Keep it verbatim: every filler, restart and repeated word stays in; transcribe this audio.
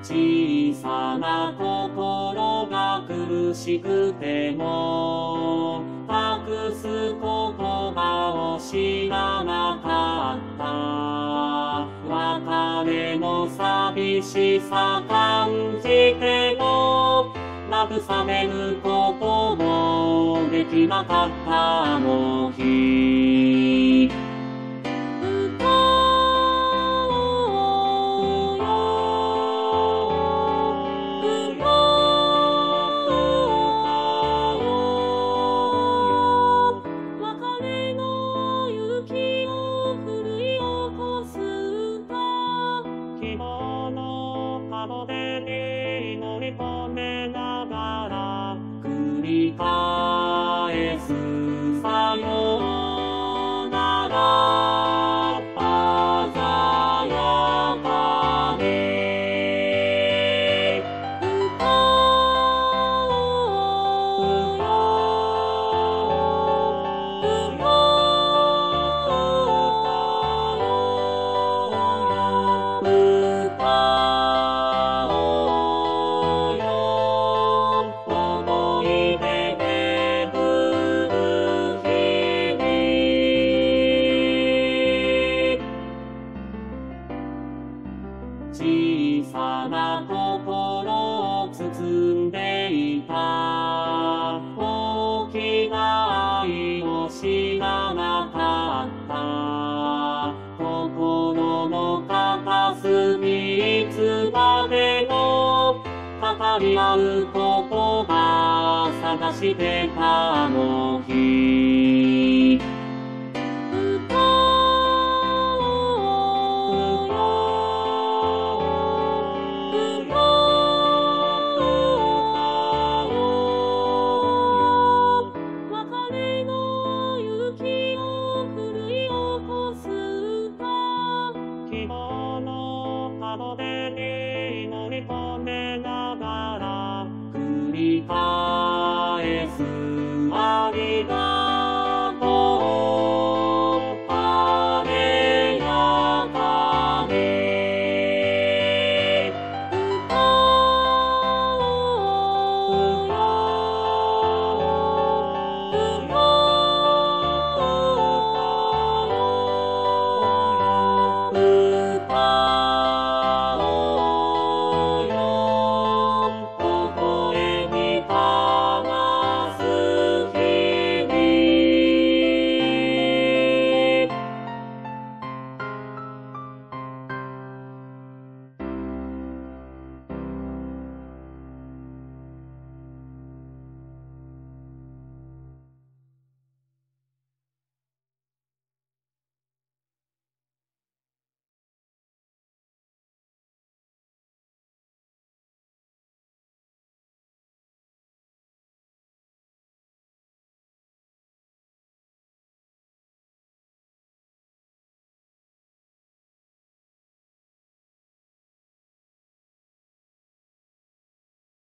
小さな心が苦しくても隠す言葉を知らなかった。別れの寂しさ感じても慰めることもできなかったあの日。希望の門出に乗り込めながら繰り返すさよなら鮮やかに歌おうよ歌おうよ歌おうよ思い出で降る日々。小さな心を包んでいた大きな愛を知らなかった。心の片隅いつまでも語り合う言葉探してたあの日。